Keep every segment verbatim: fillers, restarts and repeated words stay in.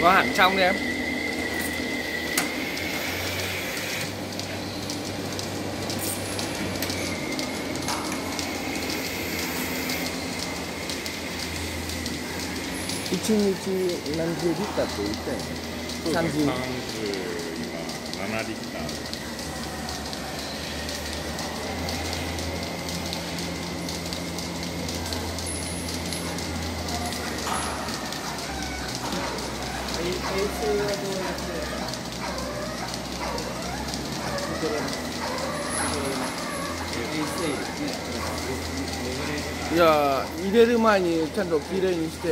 Vào hẳn trong đi em.いちにち何十リッターって言ったよね。さんじゅう。 さんじゅう今ななリッター。 衛星はどうやっていや入れる前にちゃんときれいにして。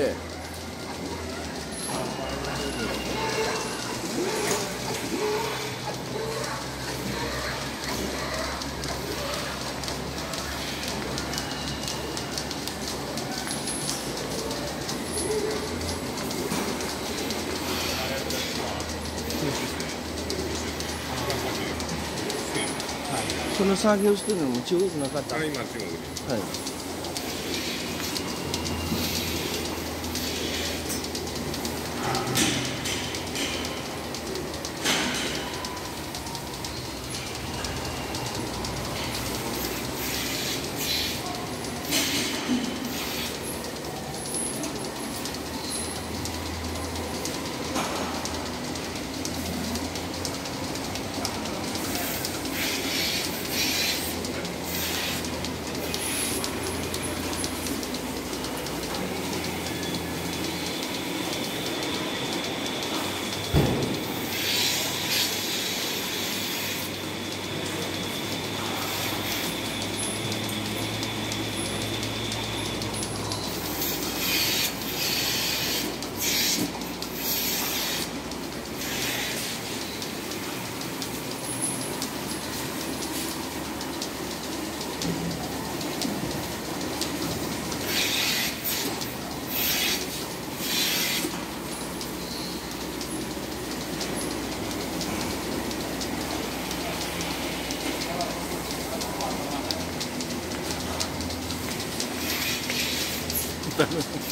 その作業してるのも中国なかった。 あ、今中国です。 はい。ダメ